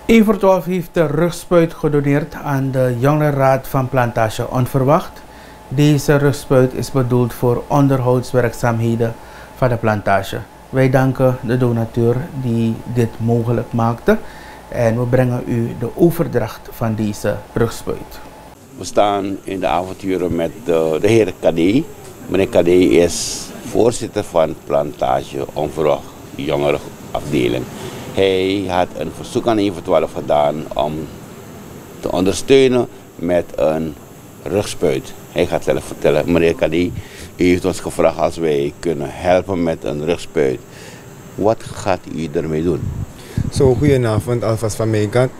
1 voor 12 heeft de rugspuit gedoneerd aan de Jongerenraad van Plantage Onverwacht. Deze rugspuit is bedoeld voor onderhoudswerkzaamheden van de plantage. Wij danken de donateur die dit mogelijk maakte en we brengen u de overdracht van deze rugspuit. We staan in de avonturen met de heer Kadé. Meneer Kadé is voorzitter van Plantage Onverwacht Jongerenafdeling. Hij had een verzoek aan 1 voor 12 gedaan om te ondersteunen met een rugspuit. Hij gaat zelf vertellen, meneer Kadé, u heeft ons gevraagd als wij kunnen helpen met een rugspuit. Wat gaat u ermee doen? Goedenavond alvast van mijn kant.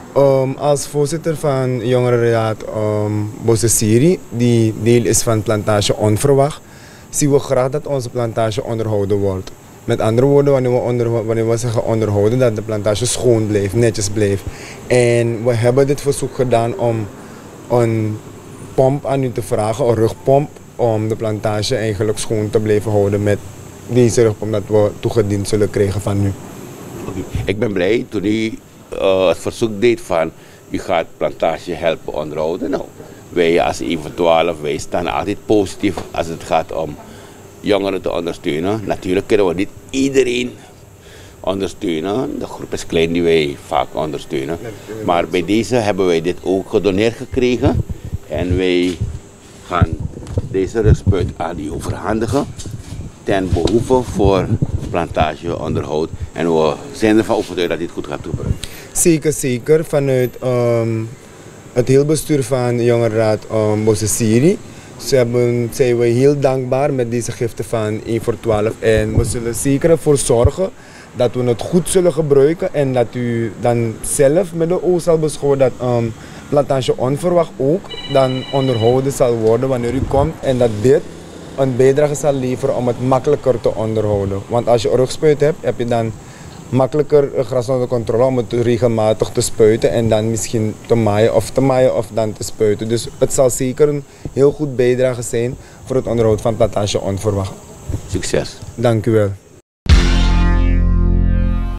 Als voorzitter van Jongerenraad Bosse-Siri, die deel is van Plantage Onverwacht, zien we graag dat onze plantage onderhouden wordt. Met andere woorden, wanneer we zeggen onderhouden, dat de plantage schoon blijft, netjes blijft. En we hebben dit verzoek gedaan om een pomp aan u te vragen, een rugpomp, om de plantage eigenlijk schoon te blijven houden met deze rugpomp dat we toegediend zullen krijgen van u. Ik ben blij toen u het verzoek deed van u gaat plantage helpen onderhouden. Nou, wij als 1 voor 12, wij staan altijd positief als het gaat om jongeren te ondersteunen. Natuurlijk kunnen we niet iedereen ondersteunen. De groep is klein die wij vaak ondersteunen. Maar bij deze hebben wij dit ook gedoneerd gekregen. En wij gaan deze rugspuit aan u overhandigen ten behoeve voor plantageonderhoud. En we zijn ervan overtuigd dat dit goed gaat gebeuren. Zeker. Vanuit het heel bestuur van Jongerenraad Bosse-Siri zijn we heel dankbaar met deze giften van 1 voor 12. En we zullen zeker ervoor zorgen dat we het goed zullen gebruiken. En dat u dan zelf met de oog zal beschouwen dat Plantage Onverwacht ook dan onderhouden zal worden wanneer u komt. En dat dit een bijdrage zal leveren om het makkelijker te onderhouden. Want als je een rugspuit hebt, heb je dan makkelijker gras onder controle om het regelmatig te spuiten en dan misschien te maaien of dan te spuiten. Dus het zal zeker een heel goed bijdrage zijn voor het onderhoud van Plantage Onverwacht. Succes. Dank u wel.